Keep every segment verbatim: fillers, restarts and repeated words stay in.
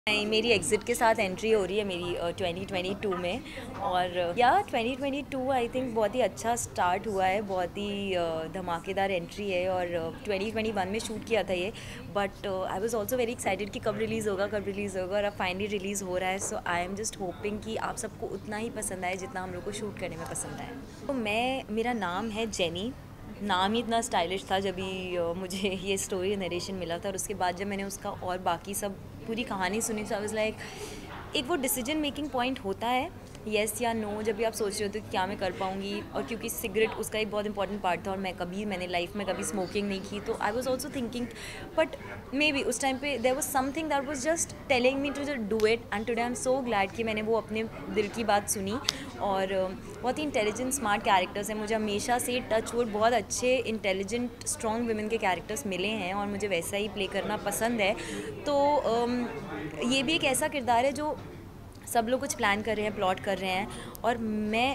नहीं, मेरी एग्ज़िट के साथ एंट्री हो रही है मेरी ट्वेंटी ट्वेंटी टू में। और या twenty twenty two I think बहुत ही अच्छा स्टार्ट हुआ है, बहुत ही uh, धमाकेदार एंट्री है। और ट्वेंटी ट्वेंटी वन में शूट किया था ये, but I was also very excited कि कब रिलीज़ होगा कब रिलीज़ होगा और अब फाइनली रिलीज़ हो रहा है। So I am just hoping कि आप सबको उतना ही पसंद आए जितना हम लोग को शूट करने में पसंद आए। तो मैं मेरा नाम है जेनी। नाम ही इतना स्टाइलिश था जब भी uh, मुझे ये स्टोरी नरेशन मिला था, और उसके बाद जब मैंने उसका और बाकी सब पूरी कहानी सुनी, तो आई वाज लाइक एक वो डिसीजन मेकिंग पॉइंट होता है, येस yes या नो no, जब भी आप सोच रहे होते हो कि क्या मैं कर पाऊँगी। और क्योंकि सिगरेट उसका एक बहुत इंपॉर्टेंट पार्ट था और मैं कभी मैंने लाइफ में कभी स्मोकिंग नहीं की, तो I was also thinking, but maybe उस टाइम पे there was something that was just telling me to just do it. And today I am so glad कि मैंने वो अपने दिल की बात सुनी। और बहुत ही इंटेलिजेंट स्मार्ट कैरेक्टर्स हैं। मुझे हमेशा से टच वुड बहुत अच्छे इंटेलिजेंट स्ट्रॉन्ग वुमेन के कैरेक्टर्स मिले हैं और मुझे वैसा ही प्ले करना पसंद है। तो um, ये भी एक ऐसा किरदार है जो सब लोग कुछ प्लान कर रहे हैं, प्लॉट कर रहे हैं, और मैं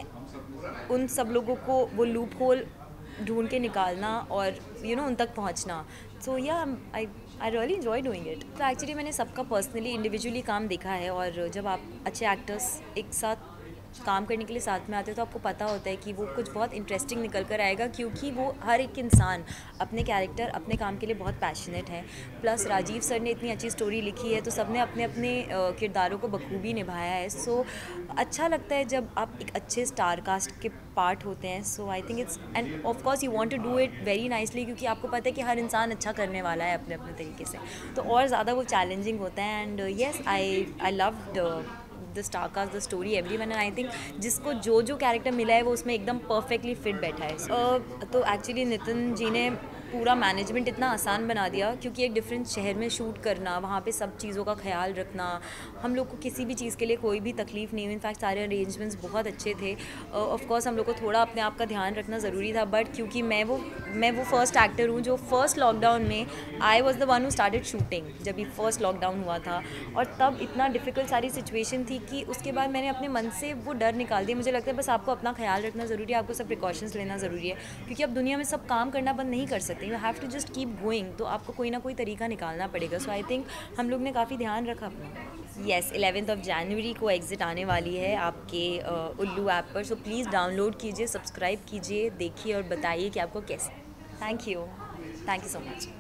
उन सब लोगों को वो लूप होल ढूंढ के निकालना और यू you नो know, उन तक पहुंचना। सो या I I really enjoy doing it. तो एक्चुअली मैंने सबका पर्सनली इंडिविजुअली काम देखा है, और जब आप अच्छे एक्टर्स एक साथ काम करने के लिए साथ में आते हैं तो आपको पता होता है कि वो कुछ बहुत इंटरेस्टिंग निकल कर आएगा, क्योंकि वो हर एक इंसान अपने कैरेक्टर अपने काम के लिए बहुत पैशनेट है। प्लस राजीव सर ने इतनी अच्छी स्टोरी लिखी है, तो सब ने अपने अपने किरदारों को बखूबी निभाया है। सो अच्छा लगता है जब आप एक अच्छे स्टार कास्ट के पार्ट होते हैं। So I think it's and of course you want to do it very nicely, क्योंकि आपको पता है कि हर इंसान अच्छा करने वाला है अपने अपने तरीके से, तो और ज़्यादा वो चैलेंजिंग होता है। And yes I I loved the star cast, the story, everyone. And I think जिसको जो जो कैरेक्टर मिला है वो उसमें एकदम परफेक्टली फिट बैठा है। uh, तो एक्चुअली नितिन जी ने पूरा मैनेजमेंट इतना आसान बना दिया, क्योंकि एक डिफरेंट शहर में शूट करना, वहाँ पे सब चीज़ों का ख्याल रखना, हम लोग को किसी भी चीज़ के लिए कोई भी तकलीफ़ नहीं हुई। इनफैक्ट सारे अरेंजमेंट्स बहुत अच्छे थे। ऑफ uh, कोर्स हम लोग को थोड़ा अपने आप का ध्यान रखना ज़रूरी था, बट क्योंकि मैं वो मैं वो फर्स्ट एक्टर हूँ जो फर्स्ट लॉकडाउन में I was the one who started shooting, जब ये फर्स्ट लॉकडाउन हुआ था। और तब इतना डिफ़िकल्ट सारी सिचुएशन थी कि उसके बाद मैंने अपने मन से वो डर निकाल दिया। मुझे लगता है बस आपको अपना ख्याल रखना ज़रूरी है, आपको सब प्रिकॉशंस लेना ज़रूरी है, क्योंकि अब दुनिया में सब काम करना बंद नहीं कर सकते। You have to just keep going, तो आपको कोई ना कोई तरीका निकालना पड़ेगा। सो आई थिंक हम लोग ने काफ़ी ध्यान रखा अपना। येस, इलेवेंथ ऑफ जनवरी को एग्ज़िट आने वाली है आपके उल्लू ऐप पर। सो प्लीज़ डाउनलोड कीजिए, सब्सक्राइब कीजिए, देखिए और बताइए कि आपको कैसे। Thank you thank you so much.